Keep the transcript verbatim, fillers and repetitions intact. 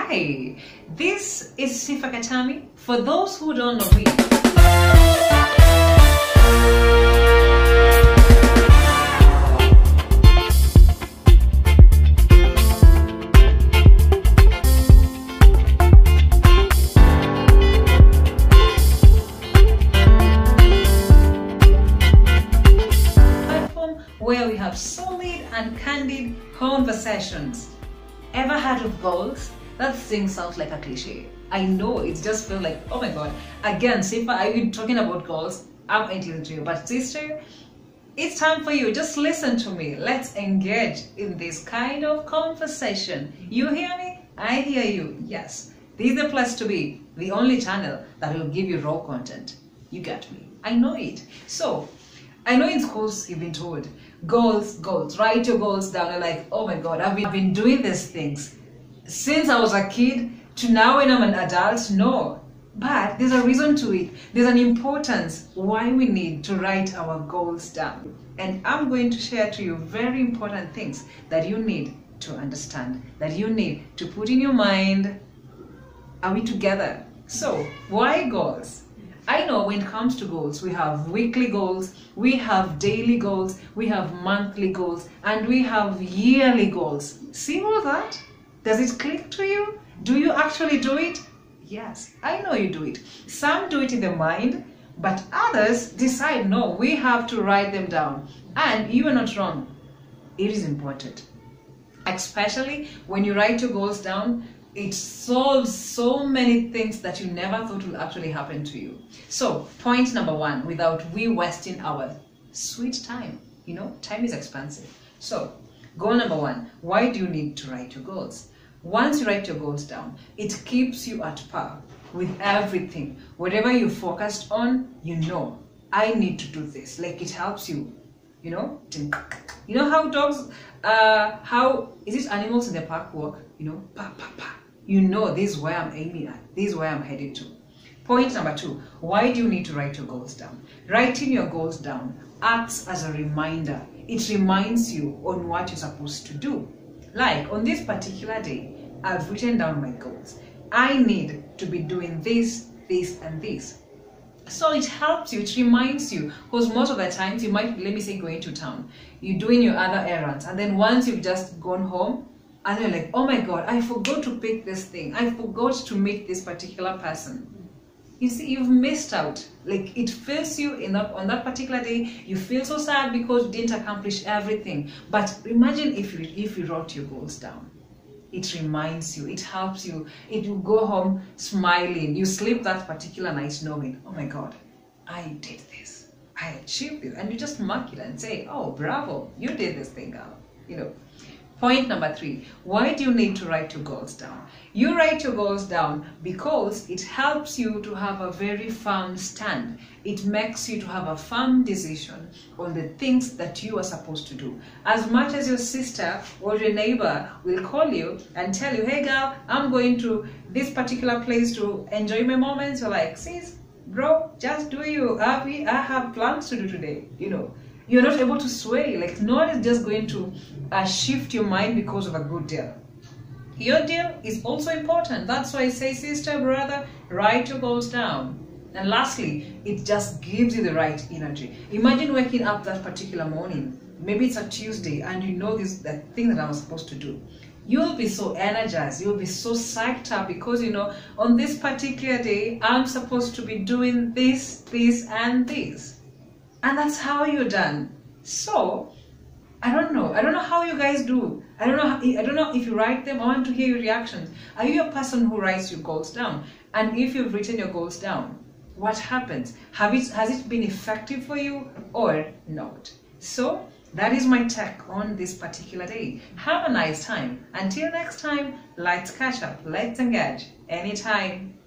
Hi, this is Sifa Katami. For those who don't know me, platform where we have solid and candid conversations. Ever heard of goals? That thing sounds like a cliche. I know, it just feels like, oh my god. Again, Sifa, are you talking about goals? I'm into to you. But sister, it's time for you. Just listen to me. Let's engage in this kind of conversation. You hear me? I hear you. Yes. This is the place to be. The only channel that will give you raw content. You get me. I know it. So, I know in schools you've been told, goals, goals, write your goals down. You're like, oh my god, I've been, I've been doing these things since I was a kid to now when I'm an adult. No, but there's a reason to it. There's an importance why we need to write our goals down. And I'm going to share to you very important things that you need to understand, that you need to put in your mind. Are we together? So, why goals? I know when it comes to goals, we have weekly goals, we have daily goals, we have monthly goals, and we have yearly goals. See all that? Does it click to you? Do you actually do it? Yes, I know you do it. Some do it in the mind, but others decide, no, we have to write them down. And you are not wrong. It is important. Especially when you write your goals down, it solves so many things that you never thought would actually happen to you. So, point number one, without we wasting our sweet time. You know, time is expensive. So, goal number one, why do you need to write your goals? Once you write your goals down, it keeps you at par with everything. Whatever you focused on, you know, I need to do this. Like, it helps you, you know. You know how dogs, uh, how, is it animals in the park walk? You know, pa, pa, pa. You know, this is where I'm aiming at. This is where I'm headed to. Point number two, why do you need to write your goals down? Writing your goals down acts as a reminder. It reminds you on what you're supposed to do. Like, on this particular day, I've written down my goals. I need to be doing this, this, and this. So it helps you, it reminds you, because most of the times you might, let me say, going to town, you're doing your other errands, and then once you've just gone home, and you're like, oh my god, I forgot to pick this thing. I forgot to meet this particular person. You see, you've missed out. Like, it fills you in that, on that particular day. You feel so sad because you didn't accomplish everything. But imagine if you, if you wrote your goals down. It reminds you, it helps you. It will go home smiling. You sleep that particular night knowing, oh my god, I did this. I achieved it. And you just mark it and say, oh, bravo, you did this thing, girl. You know. Point number three, why do you need to write your goals down? You write your goals down because it helps you to have a very firm stand. It makes you to have a firm decision on the things that you are supposed to do. As much as your sister or your neighbor will call you and tell you, hey girl, I'm going to this particular place to enjoy my moments, you're like, sis, bro, just do you. I have plans to do today, you know. You're not able to sway. Like, no one is just going to uh, shift your mind because of a good deal. Your deal is also important. That's why I say, sister, brother, write your goals down. And lastly, it just gives you the right energy. Imagine waking up that particular morning. Maybe it's a Tuesday and you know this that thing that I was supposed to do. You'll be so energized. You'll be so psyched up because, you know, on this particular day, I'm supposed to be doing this, this, and this. And that's how you're done. So, I don't know. I don't know how you guys do. I don't know. How, I don't know if you write them. I want to hear your reactions. Are you a person who writes your goals down? And if you've written your goals down, what happens? Have it, has it been effective for you or not? So, that is my take on this particular day. Have a nice time. Until next time, let's catch up. Let's engage anytime.